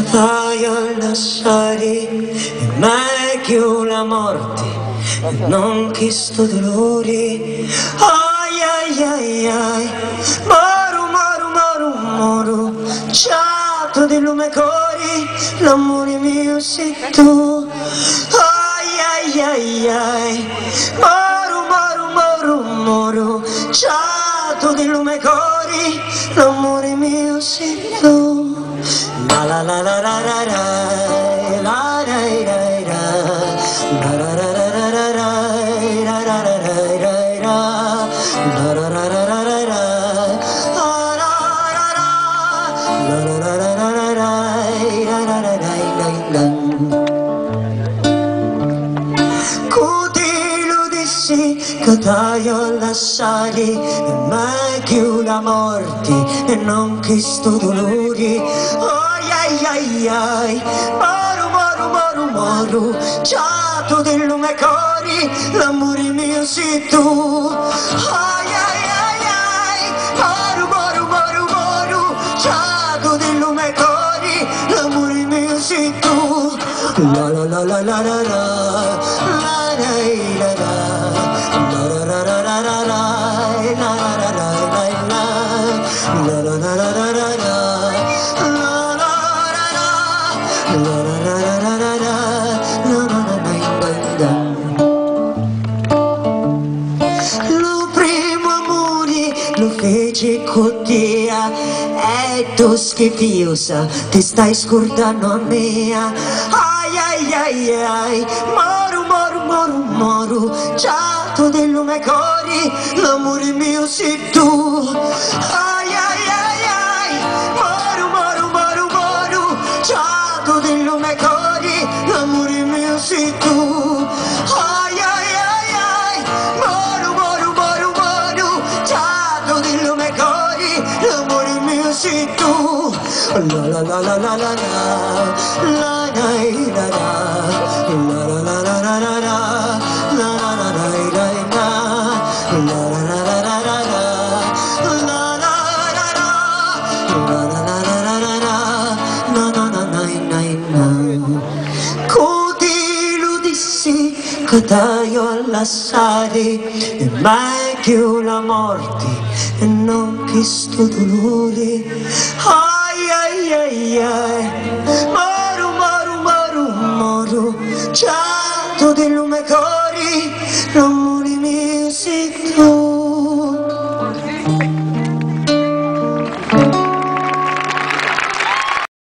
Taglio lasciare è meglio la morte e non che sto dolore. Ai ai ai ai, moro moro moro moro, ciato del lume cori, l'amore mio sei tu. Ai ai ai ai, moro moro moro moro, ciato del lume cori, l'amore mio sei tu. La la la la la la la la la la la la che taglio lasciare è meglio la morte e non che sto dolore. Ai ai ai ai, moro moro moro moro, ciato del lume cori, l'amore mio sei tu. Ai ai ai ai, moro moro moro moro, ciato del lume cori, l'amore mio sei tu. La la la la la la la la la la. Lo primo amore lo fece con te e tu schifiosa ti stai scordando a me. Ai ai ai ai, moro moro moro moro, ciato del lume cori, l'amore mio sei tu. Ai ai ai ai, moro moro moro moro, ciato del lume cori, l'amore mio sei tu. Ai ai ai ai, moro moro moro moro, ciato del lume cori, l'amore mio sei tu. La la la la la la la la la che taglio a lasciare è meglio la morte e non che sto dolore. Ai ai ai ai, moro moro moro moro, ciato del lume cori, l'amore mio sei tu.